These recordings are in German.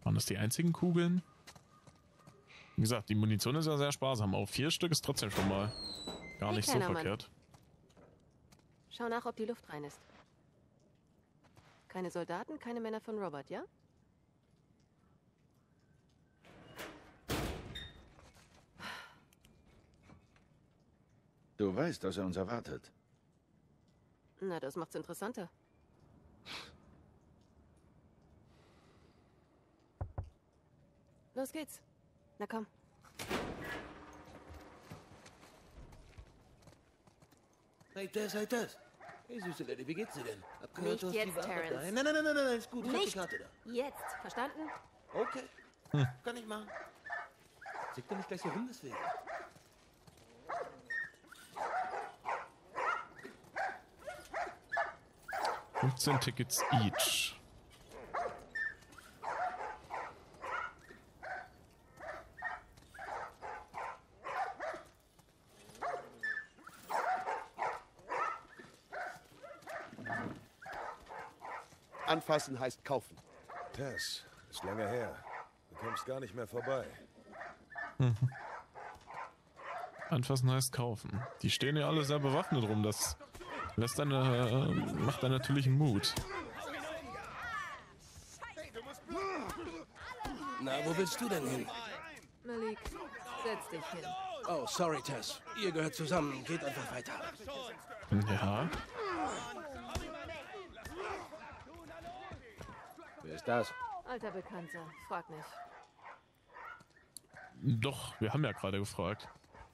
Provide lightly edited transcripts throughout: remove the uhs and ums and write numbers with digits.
Waren das die einzigen Kugeln? Wie gesagt, die Munition ist ja sehr sparsam. Auch 4 Stück ist trotzdem schon mal gar nicht so verkehrt. Schau nach, ob die Luft rein ist. Keine Soldaten, keine Männer von Robert, ja? Du weißt, dass er uns erwartet. Na, das macht's interessanter. Los geht's. Na komm. Hey Tess, hey Tess. Hey süße Lady, wie geht's dir denn? Hab gehört, Nicht du hast jetzt, die Ware Terrence. da. Nein, ist gut. Ich hab die Karte da. Jetzt. Verstanden? Okay. Kann ich machen. Zick doch nicht gleich so rum deswegen. $15 Tickets each. Anfassen heißt kaufen. Tess, ist lange her. Du kommst gar nicht mehr vorbei. Anfassen heißt kaufen. Die stehen ja alle sehr bewaffnet rum. Das macht einen natürlichen Mut. Na, wo willst du denn hin? Malik, setz dich hin. Oh, sorry, Tess. Ihr gehört zusammen. Geht einfach weiter. Ja. Wer ist das? Alter Bekannter, frag nicht. Doch, wir haben ja gerade gefragt.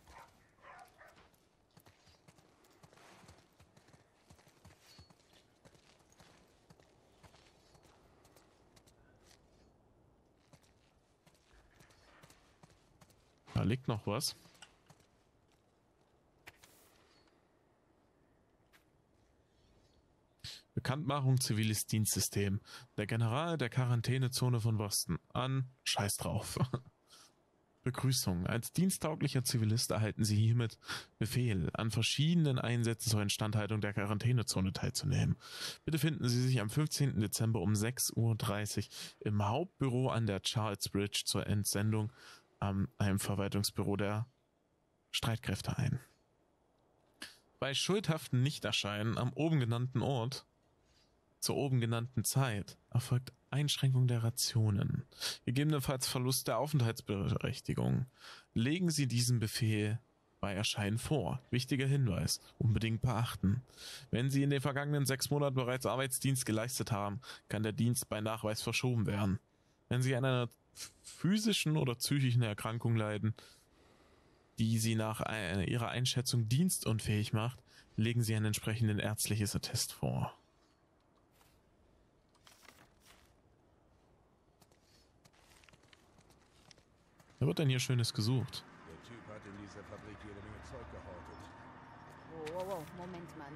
Da liegt noch was. Bekanntmachung ziviles Dienstsystem. Der General der Quarantänezone von Boston. An. Scheiß drauf. Begrüßung. Als diensttauglicher Zivilist erhalten Sie hiermit Befehl, an verschiedenen Einsätzen zur Instandhaltung der Quarantänezone teilzunehmen. Bitte finden Sie sich am 15. Dezember um 6:30 Uhr im Hauptbüro an der Charles Bridge zur Entsendung an einem Verwaltungsbüro der Streitkräfte ein. Bei schuldhaften Nichterscheinen am oben genannten Ort zur oben genannten Zeit erfolgt Einschränkung der Rationen, gegebenenfalls Verlust der Aufenthaltsberechtigung. Legen Sie diesen Befehl bei Erscheinen vor. Wichtiger Hinweis, unbedingt beachten. Wenn Sie in den vergangenen 6 Monaten bereits Arbeitsdienst geleistet haben, kann der Dienst bei Nachweis verschoben werden. Wenn Sie an einer physischen oder psychischen Erkrankung leiden, die Sie nach Ihrer Einschätzung dienstunfähig macht, legen Sie ein entsprechendes ärztliches Attest vor. Wer wird denn hier Schönes gesucht? Der Typ hat in dieser Fabrik jede Menge Zeug gehortet. Wow, Moment, Mann.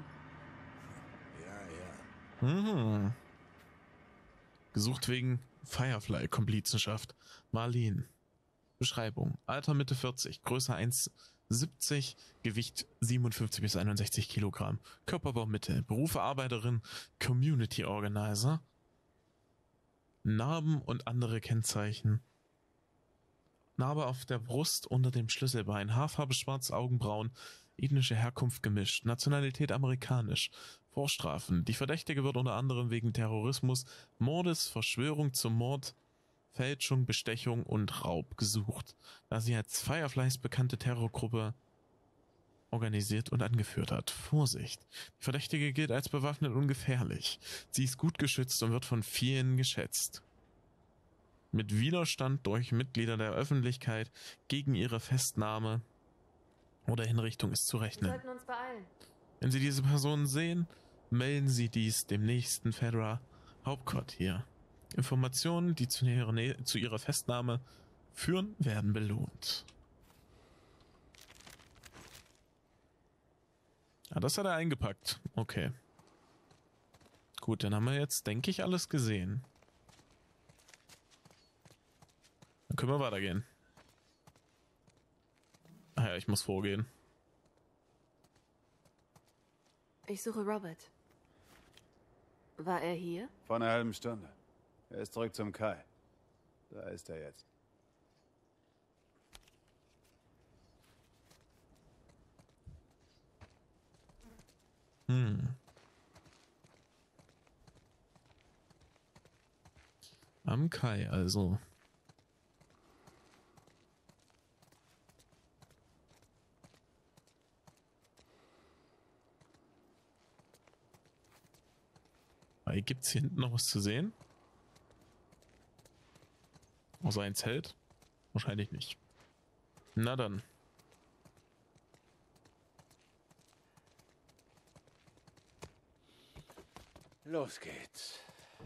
Ja. Gesucht wegen Firefly-Komplizenschaft. Marlene. Beschreibung. Alter Mitte 40, Größe 1,70, Gewicht 57 bis 61 Kilogramm. Körperbau Mittel. Berufe Arbeiterin, Community Organizer. Narben und andere Kennzeichen. Narbe auf der Brust unter dem Schlüsselbein, Haarfarbe schwarz, Augenbraun, ethnische Herkunft gemischt, Nationalität amerikanisch, Vorstrafen. Die Verdächtige wird unter anderem wegen Terrorismus, Mordes, Verschwörung zum Mord, Fälschung, Bestechung und Raub gesucht, da sie als Fireflies bekannte Terrorgruppe organisiert und angeführt hat. Vorsicht! Die Verdächtige gilt als bewaffnet und gefährlich. Sie ist gut geschützt und wird von vielen geschätzt. Mit Widerstand durch Mitglieder der Öffentlichkeit gegen ihre Festnahme oder Hinrichtung ist zu Wir rechnen. sollten uns beeilen. Wenn Sie diese Person sehen, melden Sie dies dem nächsten Fedra Hauptquartier. Informationen, die zu ihrer Festnahme führen, werden belohnt. Ah, das hat er eingepackt. Okay. Gut, dann haben wir jetzt, denke ich, alles gesehen. Dann können wir weitergehen. Ach ja, ich muss vorgehen. Ich suche Robert. War er hier? Vor einer halben Stunde. Er ist zurück zum Kai. Da ist er jetzt. Am Kai, also. Gibt es hier hinten noch was zu sehen? Außer ein Zelt? Wahrscheinlich nicht. Na dann. Los geht's.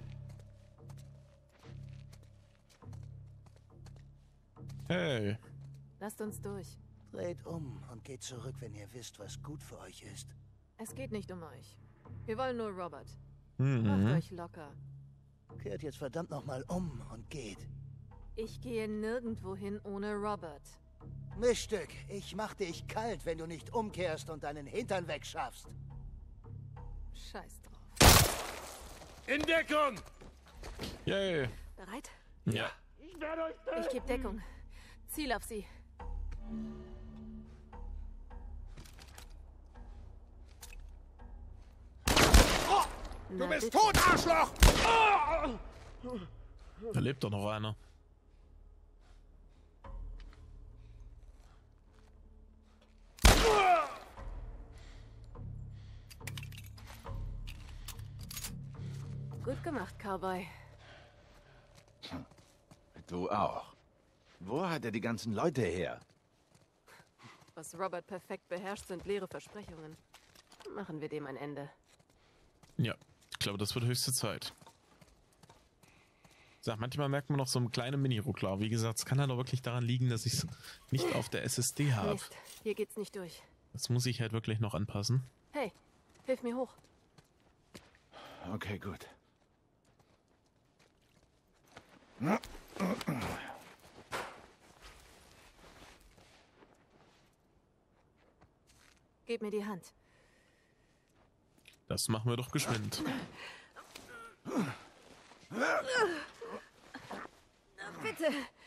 Hey. Lasst uns durch. Dreht um und geht zurück, wenn ihr wisst, was gut für euch ist. Es geht nicht um euch. Wir wollen nur Robert. Macht euch locker. Kehrt jetzt verdammt nochmal um und geht. Ich gehe nirgendwo hin ohne Robert. Mischstück, ich mach dich kalt, wenn du nicht umkehrst und deinen Hintern wegschaffst. Scheiß drauf. In Deckung! Yay. Bereit? Ja. Ich gebe Deckung. Ziel auf sie. Du bist tot, Arschloch! Da lebt doch noch einer. Gut gemacht, Cowboy. Du auch. Wo hat er die ganzen Leute her? Was Robert perfekt beherrscht, sind leere Versprechungen. Machen wir dem ein Ende. Ja, ich glaube, das wird höchste Zeit. Sag, manchmal merkt man noch so einen kleinen Mini-Ruckler. Wie gesagt, es kann halt auch wirklich daran liegen, dass ich es nicht auf der SSD habe. Mist, hier geht's nicht durch. Das muss ich halt wirklich noch anpassen. Hey, hilf mir hoch. Okay, gut. Gib mir die Hand. Das machen wir doch geschwind. Bitte.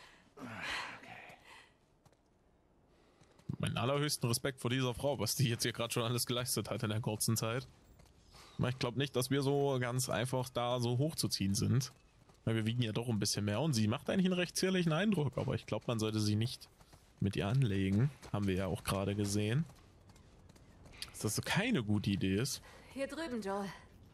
Meinen allerhöchsten Respekt vor dieser Frau, was die jetzt hier gerade schon alles geleistet hat in der kurzen Zeit. Ich glaube nicht, dass wir so ganz einfach da so hochzuziehen sind. Weil wir wiegen ja doch ein bisschen mehr und sie macht eigentlich einen recht zierlichen Eindruck, aber ich glaube, man sollte sie nicht mit ihr anlegen. Haben wir ja auch gerade gesehen. Dass das so keine gute Idee ist. Hier drüben, Joel.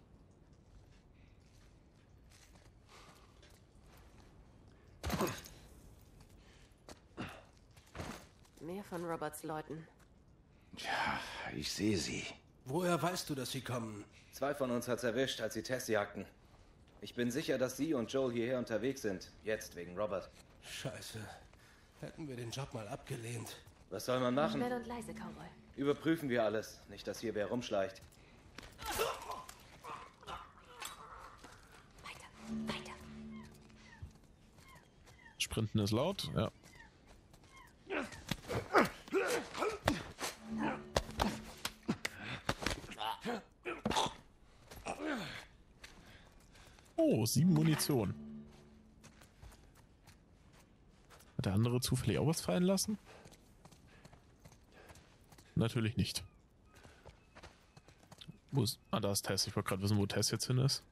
Mehr von Roberts Leuten. Ja, ich sehe sie. Woher weißt du, dass sie kommen? 2 von uns hat's erwischt, als sie Tess jagten. Ich bin sicher, dass sie und Joel hierher unterwegs sind. Jetzt wegen Robert. Scheiße. Hätten wir den Job mal abgelehnt. Was soll man machen? Schnell und leise, Cowboy. Überprüfen wir alles. Nicht, dass hier wer rumschleicht. Weiter, weiter. Sprinten ist laut, ja. Oh, 7 Munition. Hat der andere zufällig auch was fallen lassen? Natürlich nicht. Wo ist... Ah, da ist Tess. Ich wollte gerade wissen, wo Tess jetzt hin ist.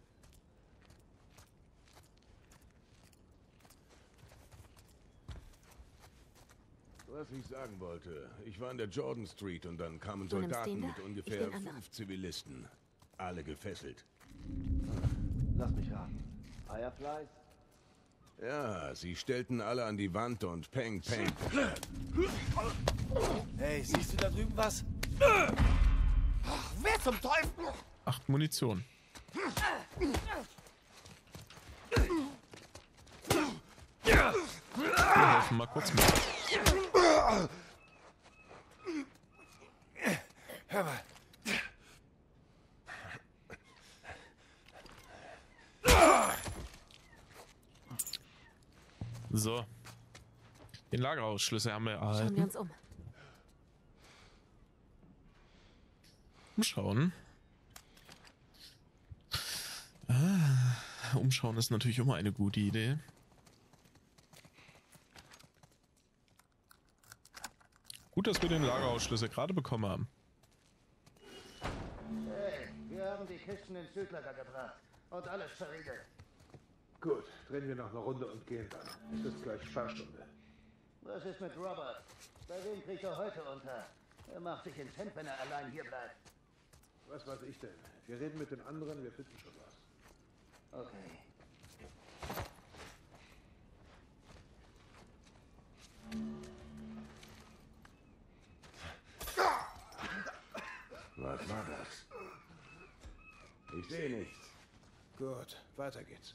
Was ich sagen wollte, ich war in der Jordan Street und dann kamen Du nimmst Soldaten den da? mit Ich ungefähr den anderen. 5 Zivilisten. Alle gefesselt. Lass mich raten. Fireflies? Ja, sie stellten alle an die Wand und peng, peng. Hey, siehst du da drüben was? Ach, wer zum Teufel? 8 Munition. Wir helfen mal kurz mit. Hör mal. So. Den Lagerhausschlüssel haben wir Schauen wir erhalten. uns um. Umschauen. Umschauen ist natürlich immer eine gute Idee. dass wir den Lagerausschlüssel gerade bekommen haben. Hey, wir haben die Kisten ins Südlager gebracht und alles verriegelt. Gut, drehen wir noch eine Runde und gehen dann. Es ist gleich Sperrstunde. Was ist mit Robert? Bei wem kriegt er heute unter? Er macht sich ins Hemd, wenn er allein hier bleibt. Was weiß ich denn? Wir reden mit den anderen, wir finden schon was. Okay. Was war das? Ich sehe nichts. Gut, weiter geht's.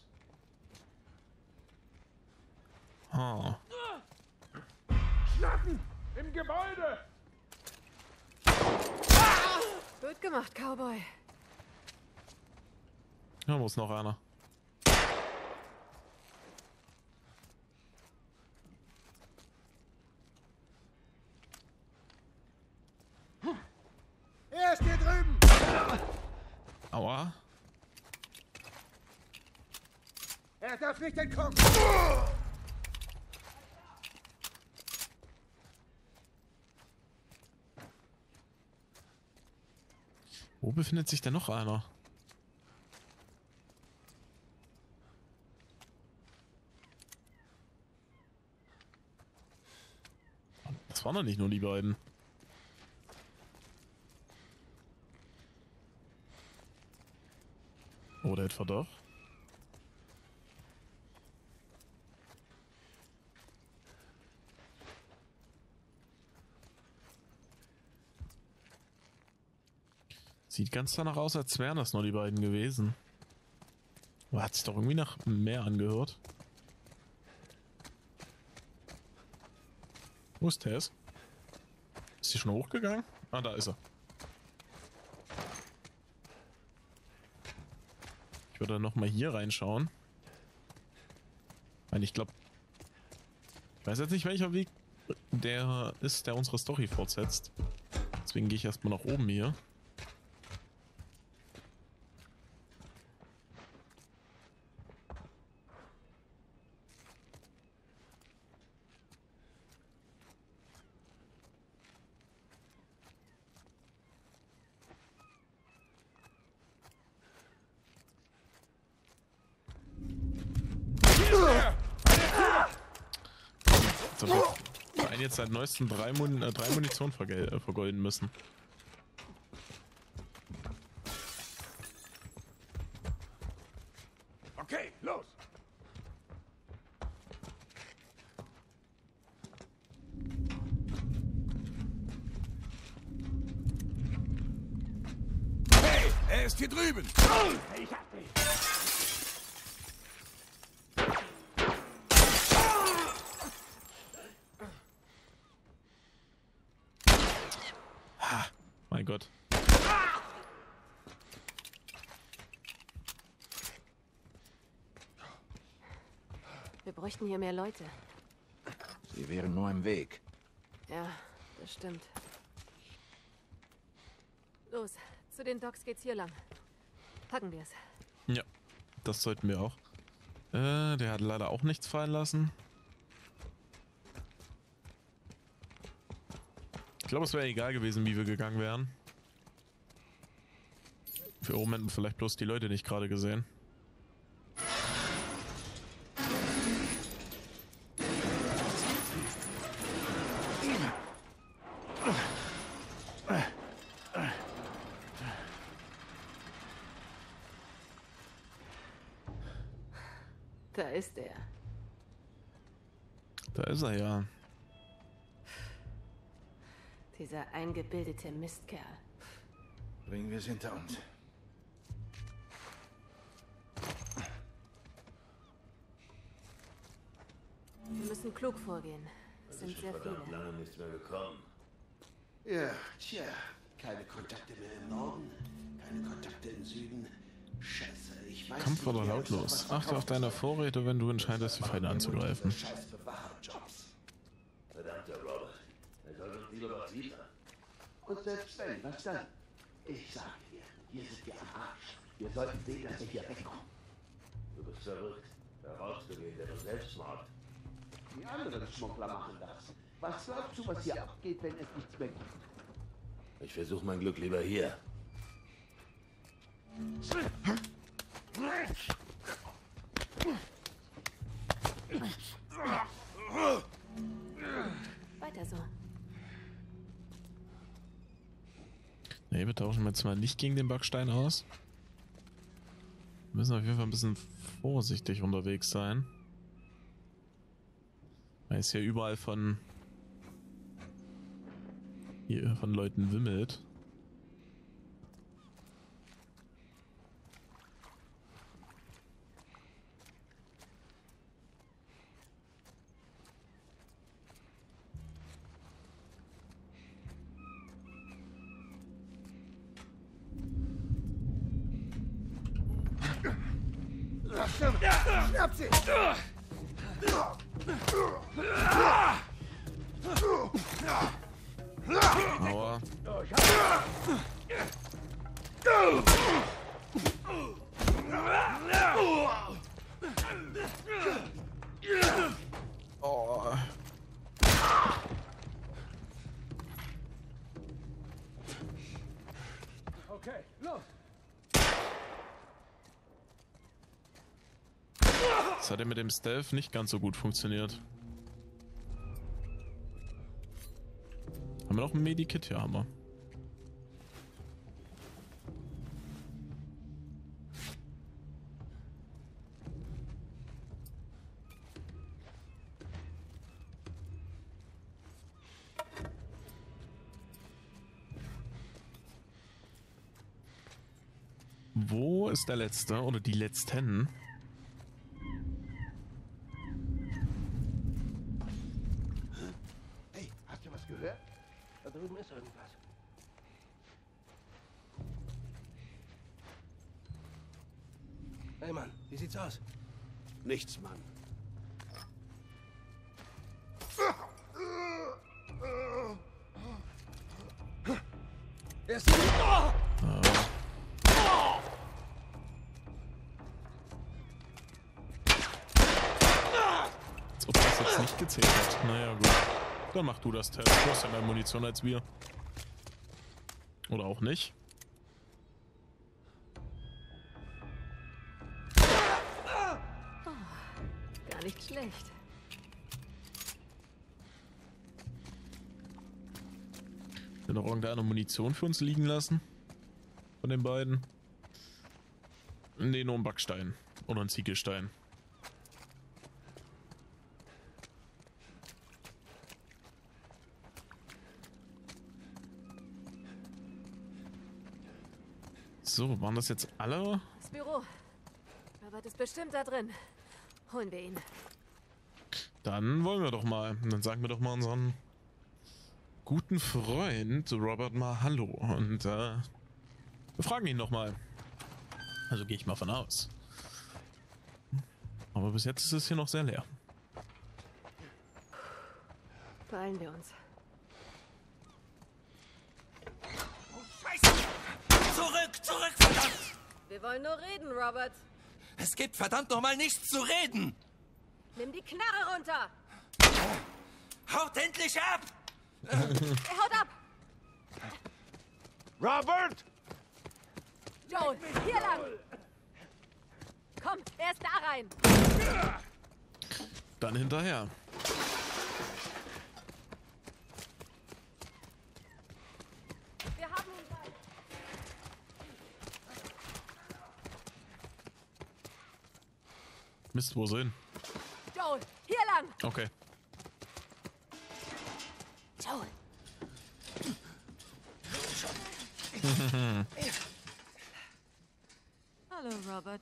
Oh. Schnappen! Im Gebäude! Gut gemacht, Cowboy. Da muss noch einer. Er ist hier drüben! Aua. Er darf nicht entkommen! Wo befindet sich denn noch einer? Das waren doch nicht nur die beiden. Oder etwa doch? Sieht ganz danach aus, als wären das nur die beiden gewesen. Aber hat sich doch irgendwie nach mehr angehört. Wo ist Tess? Ist sie schon hochgegangen? Ah, da ist er. Ich würde noch mal hier reinschauen. Ich glaube, ich weiß jetzt nicht, welcher Weg der ist, der unsere Story fortsetzt. Deswegen gehe ich erstmal nach oben hier. So, wir einen jetzt seit neuestem drei Munition vergolden müssen. Okay, los! Hey, er ist hier drüben! Ich hab dich! Mein Gott. Wir bräuchten hier mehr Leute. Sie wären nur im Weg. Ja, das stimmt. Los, zu den Docks geht's hier lang. Packen wir's. Ja, das sollten wir auch. Der hat leider auch nichts fallen lassen. Ich glaube, es wäre egal gewesen, wie wir gegangen wären. Für Moment vielleicht bloß die Leute nicht gerade gesehen. Da ist er. Da ist er ja. Dieser eingebildete Mistkerl. Bringen wir es hinter uns. Wir müssen klug vorgehen. Es sind sehr viele. Lange nichts mehr gekommen. Ja, tja. Keine Kontakte mehr im Norden, keine Kontakte im Süden. Scheiße, ich weiß Kampf oder lautlos. Achte auf deine Vorräte, wenn du entscheidest, die Feinde anzugreifen. Scheiß Bewahrerjobs. Verdammter Robert. Er soll uns lieber was liefern. Und selbst wenn, was dann? Ich sage dir, hier sind wir am Arsch. Wir sollten sehen, dass wir hier wegkommen. Du bist verrückt. Da rauszugehen, wäre Selbstmord. Die anderen Schmuggler machen das. Was glaubst du, was hier abgeht, wenn es nichts mehr gibt? Ich versuche mein Glück lieber hier. Weiter so. Ne, wir tauschen jetzt mal nicht gegen den Backstein aus. Wir müssen auf jeden Fall ein bisschen vorsichtig unterwegs sein. Weil es ja überall von Leuten wimmelt. Schnapp sie! Aua. Oh. Okay, los! Das hat ja mit dem Stealth nicht ganz so gut funktioniert. Haben wir noch ein Medikit? Ja, haben wir. Wo ist der Letzte oder die Letzten? Hey, hast du was gehört? Da drüben ist irgendwas. Hey Mann, wie sieht's aus? Nichts, Mann. Erst. Als ob das jetzt nicht gezählt hat. Naja, gut. Dann mach du das, Test. Du hast ja mehr Munition als wir. Oder auch nicht. Gar nicht schlecht. Will noch irgendeine Munition für uns liegen lassen? Von den beiden? Nee, nur ein Backstein. Oder ein Ziegelstein. So, waren das jetzt alle? Das Büro. Robert ist bestimmt da drin. Holen wir ihn. Dann wollen wir doch mal. Dann sagen wir doch mal unseren guten Freund Robert mal Hallo. Und wir fragen ihn noch mal. Also gehe ich mal von aus. Aber bis jetzt ist es hier noch sehr leer. Beeilen wir uns. Zurück, verdammt! Wir wollen nur reden, Robert. Es gibt verdammt nochmal nichts zu reden! Nimm die Knarre runter! Haut endlich ab! Er haut ab! Robert! Joel, hier lang! Komm, erst da rein! Dann hinterher. Wir haben ihn bald! Mist, wo sind? Joel, hier lang! Okay. Joel! Hallo, Robert.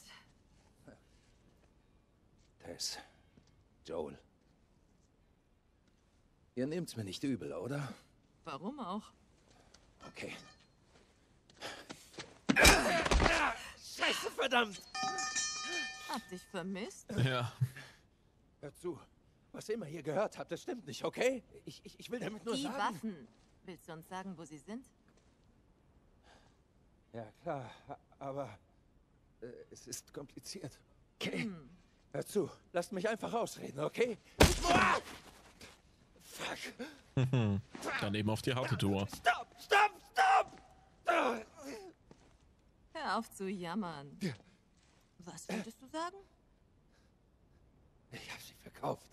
Tess. Joel. Ihr nehmt's mir nicht übel, oder? Warum auch? Okay. Scheiße, verdammt! Hab dich vermisst? Ja. Hört zu. Was ihr immer hier gehört habt, das stimmt nicht, okay? Ich will damit nur Die sagen... Waffen. Willst du uns sagen, wo sie sind? Ja, klar, aber es ist kompliziert. Okay? Hört zu, lasst mich einfach ausreden, okay? Dann eben auf die harte Tour. Stopp! Stopp! Stopp! Hör auf zu jammern. Was wolltest du sagen? Ich habe sie verkauft.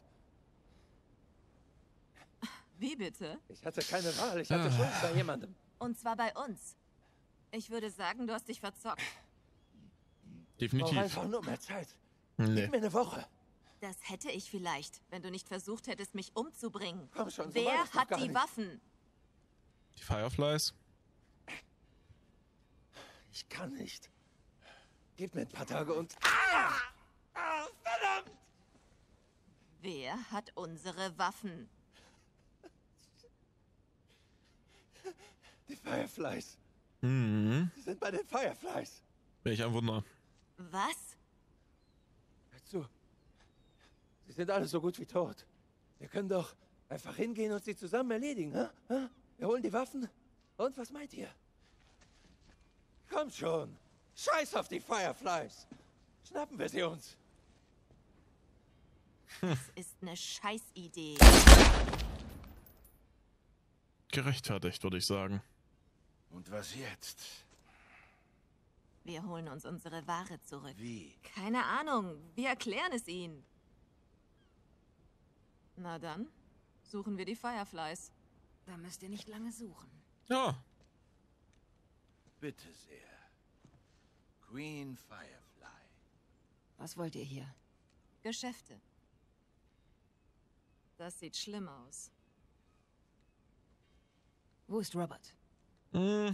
Wie bitte? Ich hatte keine Wahl. Ich hatte Schuld bei jemandem. Und zwar bei uns. Ich würde sagen, du hast dich verzockt. Ich Definitiv. brauche einfach nur mehr Zeit. Nee. Gib mir eine Woche. Das hätte ich vielleicht, wenn du nicht versucht hättest, mich umzubringen. Komm schon, so war Wer das doch hat gar die nicht. Waffen? Die Fireflies? Ich kann nicht. Gib mir ein paar Tage und... verdammt! Wer hat unsere Waffen? Die Fireflies. Mhm. Sie sind bei den Fireflies. Welch ein Wunder. Was? Hör zu. Sie sind alle so gut wie tot. Wir können doch einfach hingehen und sie zusammen erledigen, hä? Wir holen die Waffen. Und was meint ihr? Kommt schon. Scheiß auf die Fireflies. Schnappen wir sie uns. Das ist eine Scheißidee. Gerechtfertigt, würde ich sagen. Und was jetzt? Wir holen uns unsere Ware zurück. Wie? Keine Ahnung. Wir erklären es ihnen. Na dann, suchen wir die Fireflies. Da müsst ihr nicht lange suchen. Ja. Bitte sehr. Queen Firefly. Was wollt ihr hier? Geschäfte. Das sieht schlimm aus. Wo ist Robert? Hm.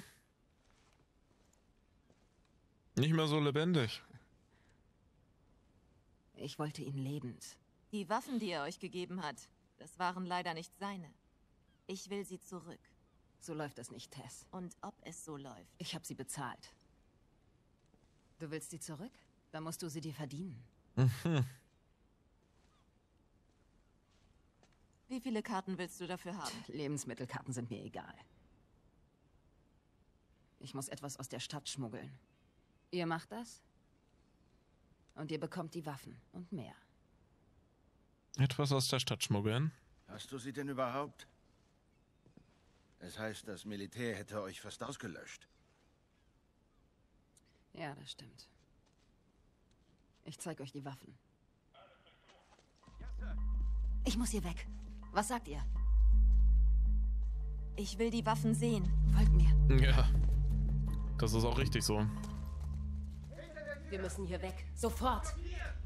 Nicht mehr so lebendig. Ich wollte ihn lebend. Die Waffen, die er euch gegeben hat, das waren leider nicht seine. Ich will sie zurück. So läuft das nicht, Tess. Und ob es so läuft. Ich habe sie bezahlt. Du willst sie zurück? Dann musst du sie dir verdienen. Mhm. Wie viele Karten willst du dafür haben? Lebensmittelkarten sind mir egal. Ich muss etwas aus der Stadt schmuggeln. Ihr macht das? Und ihr bekommt die Waffen und mehr. Etwas aus der Stadt schmuggeln? Hast du sie denn überhaupt? Es heißt, das Militär hätte euch fast ausgelöscht. Ja, das stimmt. Ich zeig euch die Waffen. Ich muss hier weg. Was sagt ihr? Ich will die Waffen sehen. Folgt mir. Ja. Das ist auch richtig so. Wir müssen hier weg. Sofort.